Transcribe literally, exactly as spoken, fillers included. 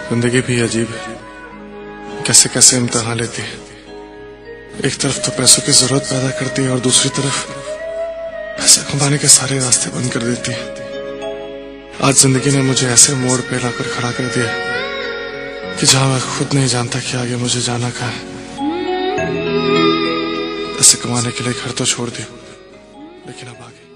जिंदगी भी अजीब है, कैसे कैसे इम्तिहान लेती है। एक तरफ तो पैसों की जरूरत पैदा करती है और दूसरी तरफ पैसे कमाने के सारे रास्ते बंद कर देती है। आज जिंदगी ने मुझे ऐसे मोड़ पे लाकर खड़ा कर दिया कि जहां मैं खुद नहीं जानता कि आगे मुझे जाना कहाँ है। पैसे कमाने के लिए घर तो छोड़ दिया, लेकिन अब आगे